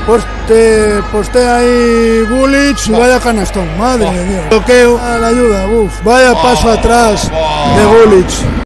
Poste ahí Gullit y vaya canastón, madre de Dios. Bloqueo a la ayuda, vaya paso atrás de Gullit.